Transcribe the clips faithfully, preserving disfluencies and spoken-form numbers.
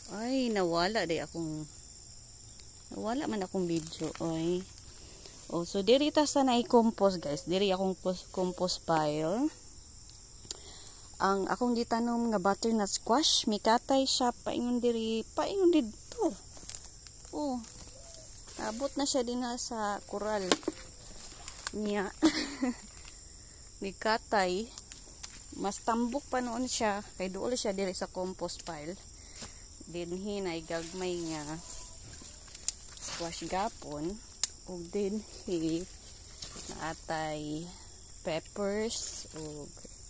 Ay, nawala day akong nawala man akong video. Ay. Oh, so diri ta sa na-compost guys. Diri akong compost pile. Ang akong gitanom nga butternut squash, mikatay siya paingon diri, paingon didto. Oh. Abot na siya din sa koral niya. Mikatay. Mas tambok pa noon siya kay duol siya diri sa compost pile. Dinhi na igagmay nga squash gapon ug dinhi naatay peppers ug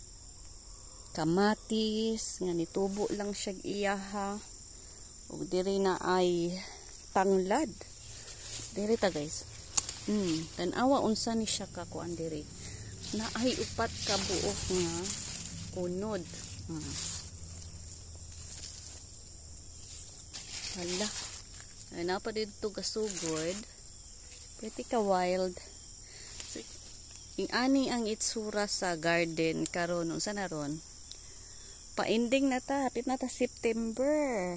kamatis nga nitubo lang siya iyaha ug diri na ay tanglad diri ta guys. Hmm, tan-awa unsa ni siya ka kuan diri na ay upat ka buok nga kunod. Hmm. Hala. Ay napa dito gasugod. Pretty ka wild. So, ing ani ang itsura sa garden karon unsa na ron? Pa-ending na ta, hapit na ta September.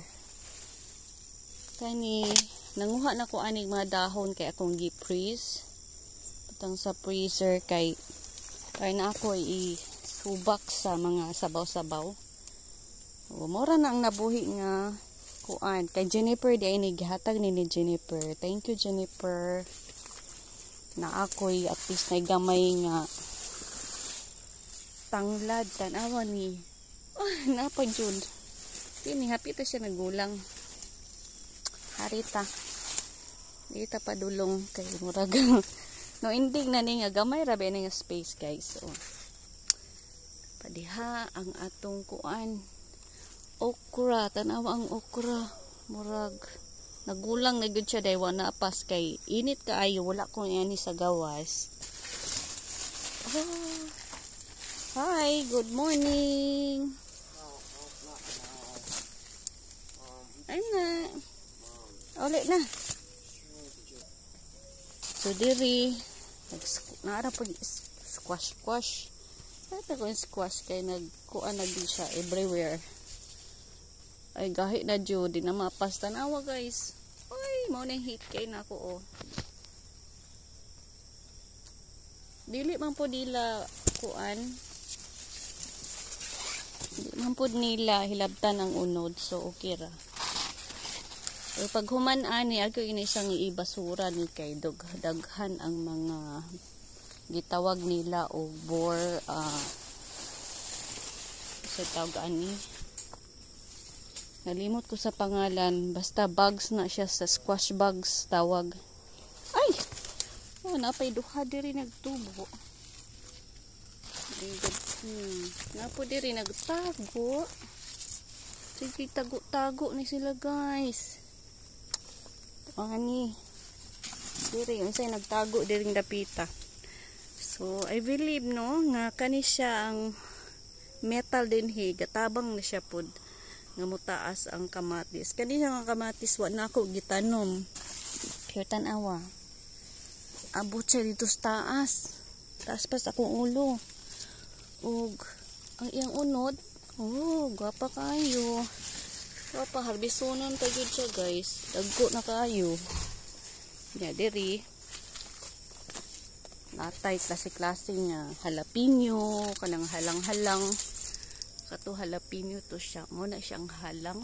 Kani nanguha na ko aning mga dahon kay akong gi-freeze. Putang sa freezer kay kay na ako i-subak sa mga sabaw-sabaw. O mura na ang nabuhi nga kuan kay Jennifer di ay naghatag ni ni Jennifer. Thank you Jennifer. Na ako'y at least na gamay nga tanglad tanawa ni. Oh, napa jud. Kini hapit siya nagulang. Harita. Dita pa dulong kay murag. No ending na ni nga gamay ra ba nga space guys. So padiha ang atong kuan. Okra, tanawa ang okra. Murag nagulang na gud siya day wala pas kay init kaayo wala ko ani sa gawas. Oh. Hi, good morning. Ay na. Ulit na. So diri naara pag squash squash. Ito ko yung squash kay nagkuan na di siya everywhere. Ay gahi na jud di na mapas tanawa guys. Ay mao na hit kay nako oh. Dili man po nila kuan. Dili man po nila hilabtan ang unod so okay ra. So pag human ani ako ini siyang ibasura ni kay dog daghan ang mga gitawag nila o bor uh, sa tawag ani. Nalimot ko sa pangalan. Basta bugs na siya sa squash bugs tawag. Ay! Oh, napay duha diri nagtubo. Hmm. Napo diri nagtago. Sige, tago-tago ni sila guys. Ani. Diri, unsay nagtago diri dapita. So, I believe no, nga kani siya ang metal din hi. Gatabang na siya pod. Nga mutaas ang kamatis. Kanina nga kamatis wa na ako gitanom. Pero tanawa. Abot siya dito sa taas. Taas pa sa akong ulo. Ug ang iyang unod. Oh, gwapa kayo. Gwapa harbisonon ta gyud siya guys. Dagko na kayo. Ya diri. Natay klase-klase nga jalapeno, kanang halang-halang. Kato jalapeno to siya. Muna siyang halang.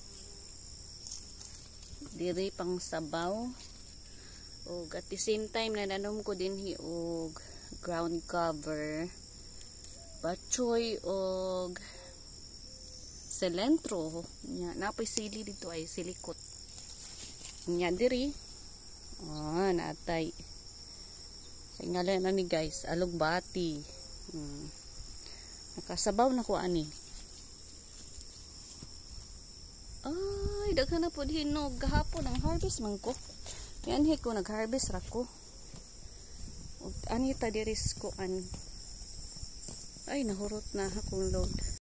Diri pang sabaw. O at the same time nananom ko din hi og ground cover. Bachoy og cilantro. Nya napay sili dito ay silikot. Nya diri. Ah, natay. Sa ngalan na ni guys, alugbati. Hmm. Nakasabaw na ko ani. Ay, daghan na pod hinog gahapon ang harvest man ko. Yan hi ko nag-harvest ra ko. Ug ani ta diri ko an. Ay nahurot na akong load.